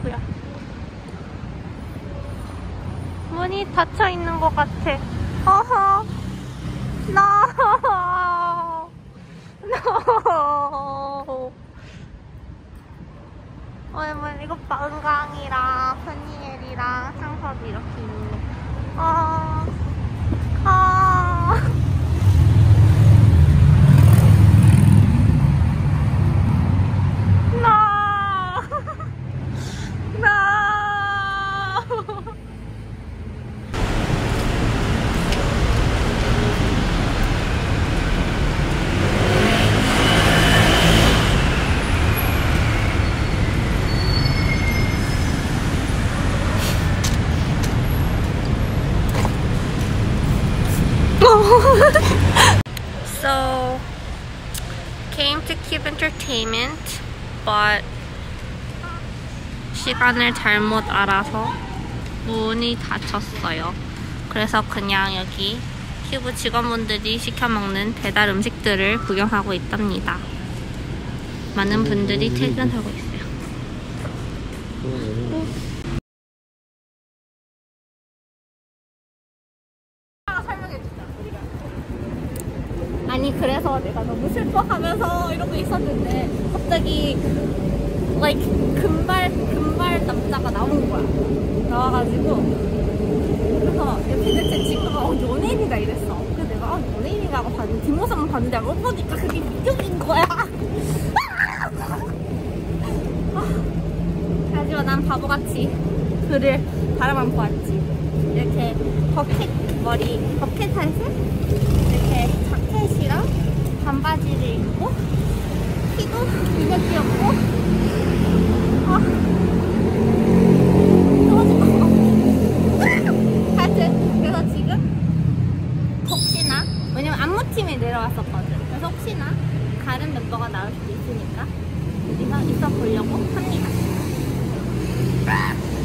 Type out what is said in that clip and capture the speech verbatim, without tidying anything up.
어이구야. 문이 닫혀 있는 것 같아. 어허. No. No. 어머, 이것 봐. 은강이랑 편이엘이랑 상섭이 이렇게 있는 거. 어. 어. No. No. So, came to Cube Entertainment, but 시간을 잘못 알아서 문이 닫혔어요. 그래서 그냥 여기 큐브 직원분들이 시켜먹는 배달 음식들을 구경하고 있답니다. 많은 분들이 퇴근하고 있어요. 아니 그래서 내가 너무 슬퍼하면서 이러고 있었는데 갑자기 like 금발 금발 남자가 나온 거야. 나와가지고 그래서 옆에 있는 제 친구가 어 연예인이다 이랬어. 그래서 내가 아 연예인인가 하고 봤는데 뒷모습만 봤는데 알고 보니까 그게 민경인 거야. 하지만 난 바보같이 그를 바라만 보았지. 이렇게 버켓 머리 버켓 탈색 이렇게 자켓이랑 반바지를 입고 키도 되게 귀엽고 아 떨어질 것 같아. 하여튼 그래서 지금 혹시나 왜냐면 안무팀에 내려왔었거든. 그래서 혹시나 다른 멤버가 나올 수도 있으니까 여기서 있어 보려고 합니다.